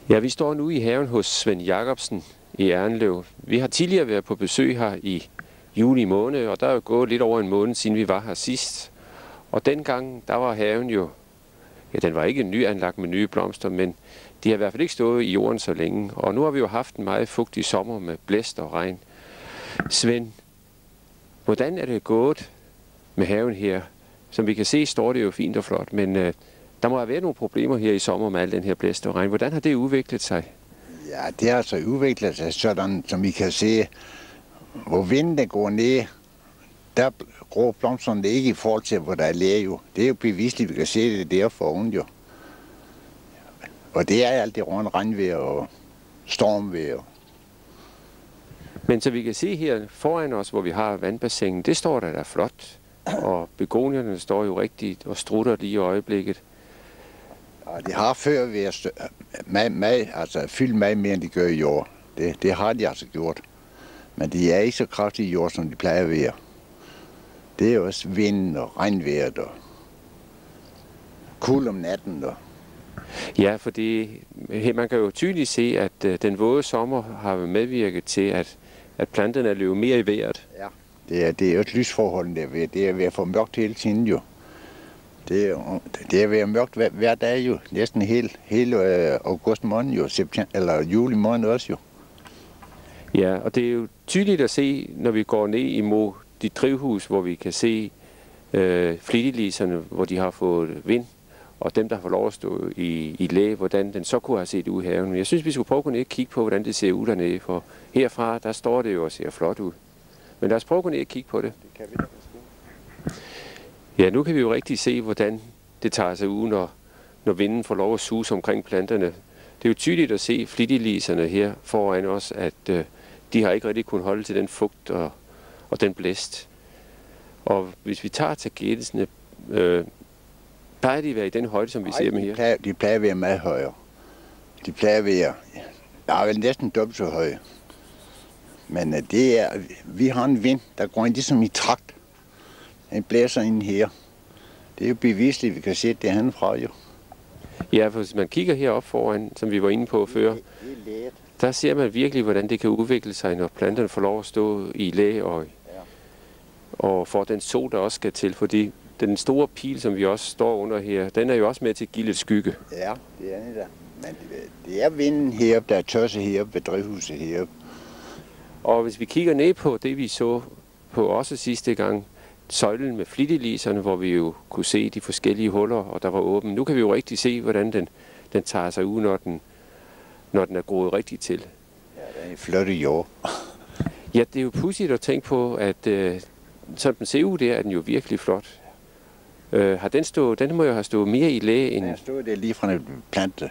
Ja, vi står nu i haven hos Svend Jacobsen i Errindlev. Vi har tidligere været på besøg her i juli måned, og der er jo gået lidt over en måned, siden vi var her sidst. Og dengang, der var haven jo, ja, den var ikke nyanlagt med nye blomster, men de har i hvert fald ikke stået i jorden så længe. Og nu har vi jo haft en meget fugtig sommer med blæst og regn. Svend, hvordan er det gået med haven her? Som vi kan se, står det jo fint og flot, men der må have været nogle problemer her i sommer med al den her blæst og regn. Hvordan har det udviklet sig? Ja, det har altså udviklet sig sådan, som I kan se, hvor vinden går ned, der gror blomsterne ikke i forhold til, hvor der er læge jo. Det er jo bevisligt, vi kan se det der foran jo. Og det er alt det rundt regnvejr og stormvejr. Men så vi kan se her foran os, hvor vi har vandbassinet, det står der flot. Og begonierne står jo rigtigt og strutter lige i øjeblikket. Og de har før været altså fyldt meget mere, end de gør i år. Det har de altså gjort. Men de er ikke så kraftige i jord, som de plejer at være. Det er også vinden og regnvejret og kulde om natten. Ja, fordi man kan jo tydeligt se, at den våde sommer har medvirket til, at planterne er løbet mere i vejret. Ja, det er jo et lysforhold, det er ved at få mørkt hele tiden jo. Det er ved at mørkt hver dag jo, næsten hele august måned jo, eller juli måned også jo. Ja, og det er jo tydeligt at se, når vi går ned imod de drivhus, hvor vi kan se flittiliserne, hvor de har fået vind, og dem, der har fået lov at stå i læ, hvordan den så kunne have set ud i haven. Men jeg synes, vi skulle prøve at gå ned og kigge på, hvordan det ser ud dernede, for herfra, der står det jo og ser flot ud. Men lad os prøve at gå ned og kigge på det. Det kan vi da. Ja, nu kan vi jo rigtig se, hvordan det tager sig ud, når vinden får lov at suse omkring planterne. Det er jo tydeligt at se flittiliserne her foran os, at de har ikke rigtig kunnet holde til den fugt og den blæst. Og hvis vi tager tagetelsene, plejer de at være i den højde, som vi ser dem her? De plejer at være meget højere. De plejer at være, vel næsten dobbelt så høje. Men vi har en vind, der går ind ligesom i trakt. Den blæser ind her. Det er jo bevisligt, vi kan se det herfra jo. Ja, for hvis man kigger herop foran, som vi var inde på før, der ser man virkelig, hvordan det kan udvikle sig, når planterne får lov at stå i læ og får den sol, der også skal til. Fordi den store pil, som vi også står under her, den er jo også med til at give lidt skygge. Ja, det er det da. Men det er vinden heroppe, der er tørse heroppe ved drivhuset heroppe. Og hvis vi kigger ned på det, vi så på også sidste gang, søjlen med flittiliserne, hvor vi jo kunne se de forskellige huller, og der var åben. Nu kan vi jo rigtig se, hvordan den tager sig ud, når den er groet rigtigt til. Ja, den er flot i jord. Ja, det er jo pudsigt at tænke på, at som den ser ud der, er den jo virkelig flot. Den må jo have stået mere i læ end... Den stod der lige fra en plante.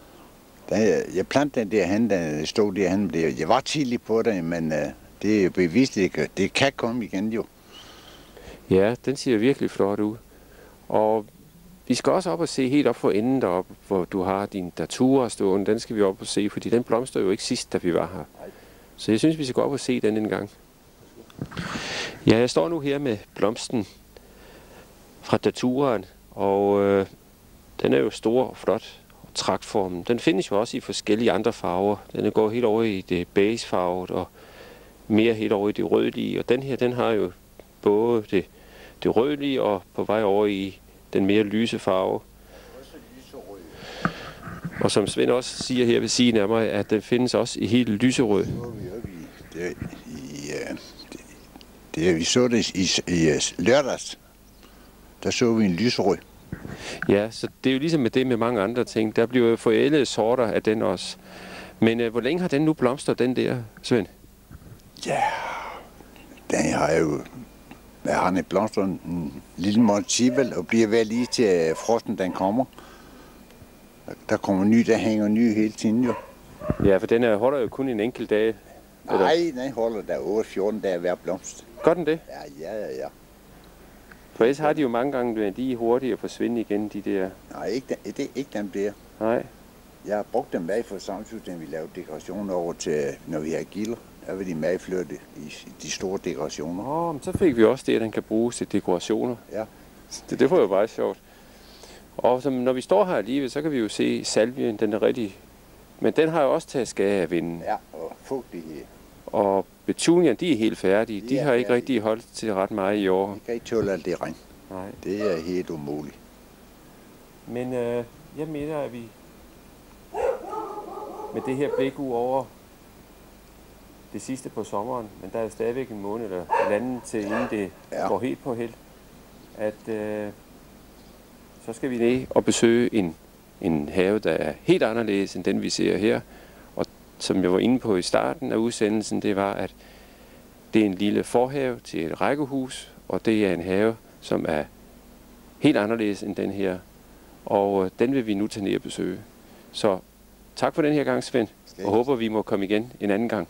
Jeg plantede den derhen, den stod derhen. Jeg var tidlig på det, men det er jo bevist, det kan komme igen jo. Ja, den ser virkelig flot ud. Og vi skal også op og se helt op for enden deroppe, hvor du har din datura stående. Den skal vi op og se, fordi den blomster jo ikke sidst, da vi var her. Så jeg synes, vi skal gå op og se den en gang. Ja, jeg står nu her med blomsten fra daturaen, og den er jo stor og flot. Traktformen. Den findes jo også i forskellige andre farver. Den går helt over i det beigefarvet og mere helt over i det rødlige. Og den her, den har jo både det rødlige og på vej over i den mere lyse farve. Og som Svend også siger her ved siden af mig, at den findes også i helt lyserød. Vi så det i lørdags. Der så vi en lyserød. Ja, så det er jo ligesom med det med mange andre ting. Der bliver jo forældede sorter af den også. Men hvor længe har den nu blomstret, den der, Svend? Ja, den har jo... Jeg har den blomstret en lille måned og bliver ved lige til frosten, den kommer. Der kommer ny, der hænger ny hele tiden jo. Ja, for den holder jo kun en enkelt dag. Nej, den holder der 8-14 dage hver blomst. Gør den det? Ja. For ellers har de jo mange gange lige hurtigt at forsvinde igen, de der... Nej, ikke den der. Nej. Jeg har brugt dem med for samtidig, vi lavede dekorationer over til, når vi har gilder. Der vil de medflytte i de store dekorationer. Men så fik vi også det, at den kan bruges til dekorationer. Ja. Det var jo bare sjovt. Og når vi står her alligevel, så kan vi jo se salvien, den er rigtig Men den har jo også taget skade af vinden. Ja, og fugtighed. Og petunian, de er helt færdige. De De er har ikke færdige. rigtig holdt til ret meget i år. Vi kan ikke tåle alt det regn. Nej. Det er helt umuligt. Men jeg mener, at vi med det her blik ud over det sidste på sommeren, men der er jo stadigvæk en måned eller halvanden til inden det går helt på held, at så skal vi ned og besøge en have, der er helt anderledes end den, vi ser her. Og som jeg var inde på i starten af udsendelsen, det var, at det er en lille forhave til et rækkehus, og det er en have, som er helt anderledes end den her. Og den vil vi nu tage ned og besøge. Så tak for den her gang, Svend, og håber, vi må komme igen en anden gang.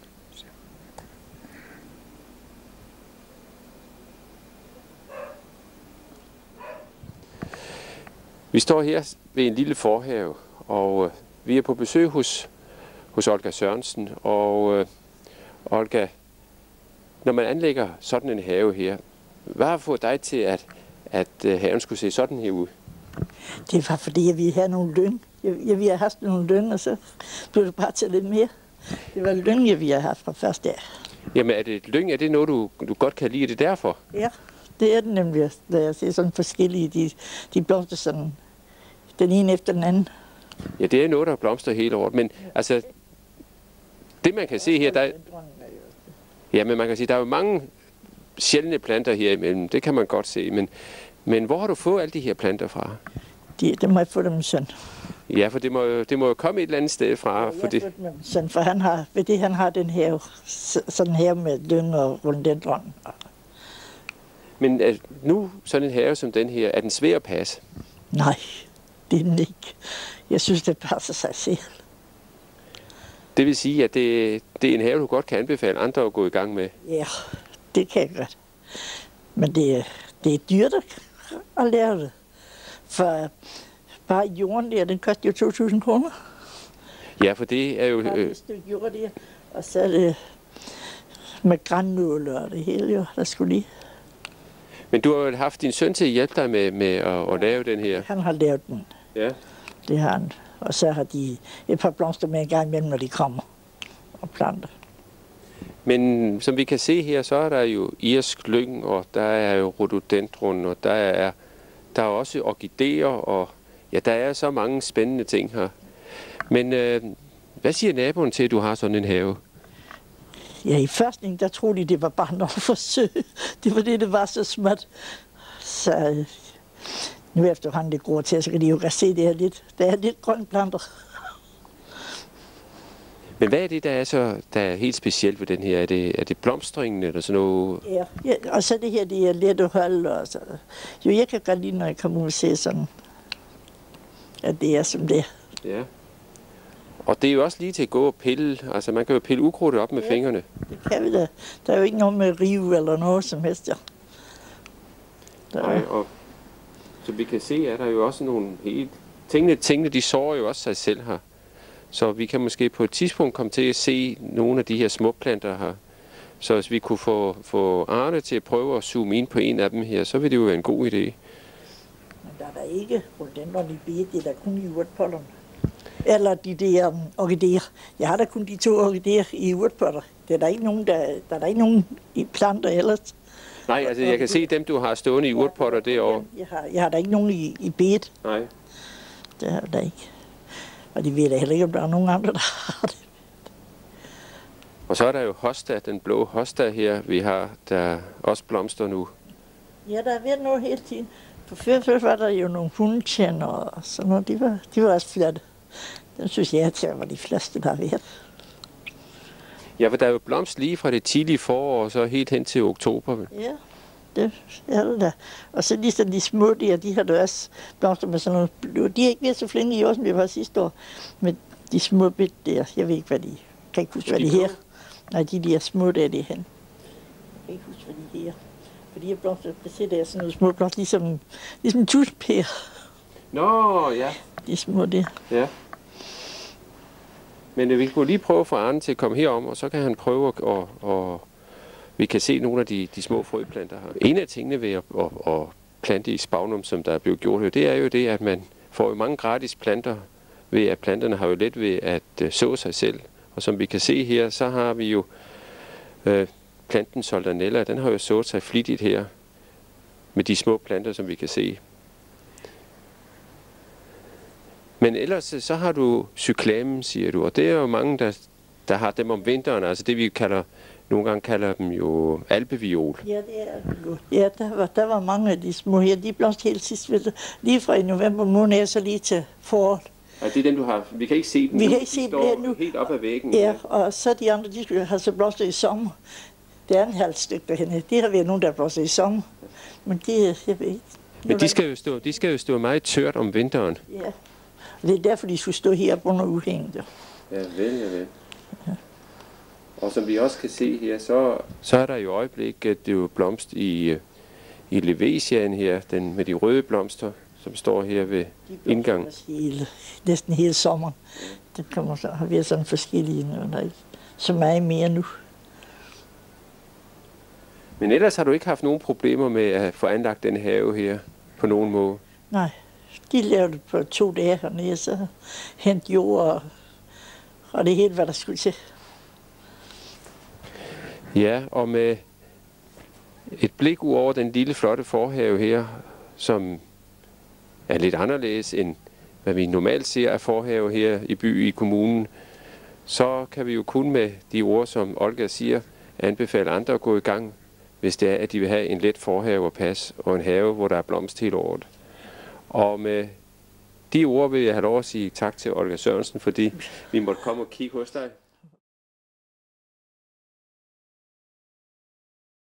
Vi står her ved en lille forhave, og vi er på besøg hos Olga Sørensen. Og Olga, når man anlægger sådan en have her, hvad har fået dig til, at haven skulle se sådan her ud? Det var fordi, at vi havde nogle lyng. Vi havde haft nogle lyng, og så blev det bare til lidt mere. Det var lyng, vi havde haft fra første dag. Jamen, er det et lyng? Er det noget, du godt kan lide? Er det derfor? Ja, det er det nemlig. Da jeg ser sådan forskellige, de blomster sådan, den ene efter den anden. Ja, det er noget, der blomster hele året. Men altså, det man kan se her, der ja, men man kan sige, der er jo mange sjældne planter her imellem. Det kan man godt se. Men hvor har du fået alle de her planter fra? Det må jeg få dem søn. Ja, for det må jo komme et eller andet sted fra. Ja, jeg dem søn, for han har den her, sådan her med lyng og rhododendron. Men nu sådan en have som den her, er den svær at passe? Nej, det er den ikke. Jeg synes, det passer sig selv. Det vil sige, at det er en have, du godt kan anbefale andre at gå i gang med? Ja, det kan jeg godt. Men det er dyrt at lære det. For bare jorden der, den koster jo 2.000 kroner. Ja, for det er jo... Bare et stykke jord der, og så er det med grannåle og det hele jo, der skulle lige. Men du har jo haft din søn til at hjælpe dig med at lave den her. Han har lavet den. Ja. Det har han. Og så har de et par blomster med en gang imellem, når de kommer og planter. Men som vi kan se her, så er der jo irsk lyng, og der er jo rhododendron, og der er også orkideer, og ja, der er så mange spændende ting her. Men hvad siger naboen til, at du har sådan en have? Ja, i første der troede de, det var bare noget forsøg. Det var det var så småt. Så nu efterhånden det gror til, så kan de jo godt se, det er lidt grønt planter. Men hvad er det, der er helt specielt ved den her? Er det blomstringen eller sådan noget? Ja, og så det her, det er let at holde. Og så. Jo, jeg kan godt lide, når jeg kommer ud og ser sådan, at det er som det. Ja. Og det er jo også lige til at gå og pille. Altså, man kan jo pille ukrudtet op med fingrene. Det kan vi da. Der er jo ikke noget med rive eller noget som helst, ja. Nej, og som vi kan se, er der jo også nogle helt... Tingene, de sår jo også sig selv her. Så vi kan måske på et tidspunkt komme til at se nogle af de her småplanter her. Så hvis vi kunne få Arne til at prøve at zoome ind på en af dem her, så vil det jo være en god idé. Men der er der ikke rhododendron i bede, det er der kun i urtpotterne. Eller de der orkideer. Jeg har da kun de 2 orkideer i urtpotter. Der er der ikke nogen i planter ellers. Nej, altså jeg kan se dem, du har stående i urtpotter derovre. Jeg har da ikke nogen i bedet. Nej. Det har der ikke. Og de ved da heller ikke, om der er nogen andre, der har det. Og så er der jo hosta, den blå hosta her, vi har, der også blomster nu. Ja, der er ved noget hele tiden. På før var der jo nogle hundetjener og sådan noget. De var også flotte. Den synes jeg, at var de fleste, der har været. Ja, for der er jo blomst lige fra det tidlige forår og så helt hen til oktober. Ja, det er det da. Og så ligesom de små der, de har da også blomster med sådan noget blå. De er ikke mere så flinke i år, som de var sidste år. Men de små bit der, jeg ved ikke, hvad de... kan ikke huske, hvad de her. Nej, de der små der, det er hen. Jeg kan ikke huske, hvad de her. For de her blomster, der ser der sådan nogle små blomster, ligesom tuspærer. Nå, ja. De små der. Ja. Men vi kunne lige prøve at få Arne til at komme herom, og så kan han prøve at vi kan se nogle af de små frøplanter her. En af tingene ved at plante i spagnum, som der er blevet gjort her, det er jo det, at man får jo mange gratis planter ved at planterne har jo let ved at så sig selv. Og som vi kan se her, så har vi jo planten Soldanella, den har jo sået sig flittigt her med de små planter, som vi kan se. Men ellers så har du cyklamen, siger du, og det er jo mange, der har dem om vinteren, altså det vi nogle gange kalder dem jo alpeviol. Ja, det er godt. Ja, der var mange af de små her, de blomster helt sidst, lige fra i november måned, så lige til foråret. Og det er dem, du har. Vi kan ikke se dem. Vi kan ikke se dem nu. Helt op ad væggen. Ja, og så de andre, de skulle have så blomster i sommer. Det er en halv stykke derhenne. Det har været nogen, der blomster i sommer. Men det, jeg ved ikke. Men de skal jo stå meget tørt om vinteren. Ja, og det er derfor, de skulle stå her under udhænget. Ja, vel. Ja. Og som vi også kan se her, så er der i øjeblikket det jo blomst i Levesiaen her, den med de røde blomster, som står her ved indgangen. Næsten hele sommeren. Det kommer så har været sådan forskellige, og der er ikke så meget mere nu. Men ellers har du ikke haft nogen problemer med at få anlagt den have her på nogen måde? Nej, de lavede det på 2 dage hernede, så hent jord og det hele, hvad der skulle til. Ja, og med et blik ud over den lille flotte forhave her, som er lidt anderledes end hvad vi normalt ser af forhave her i kommunen, så kan vi jo kun med de ord, som Olga siger, anbefale andre at gå i gang, hvis det er, at de vil have en let forhave at passe, og en have, hvor der er blomst hele året. Og med de ord vil jeg have lov at sige tak til Olga Sørensen, fordi vi måtte komme og kigge hos dig.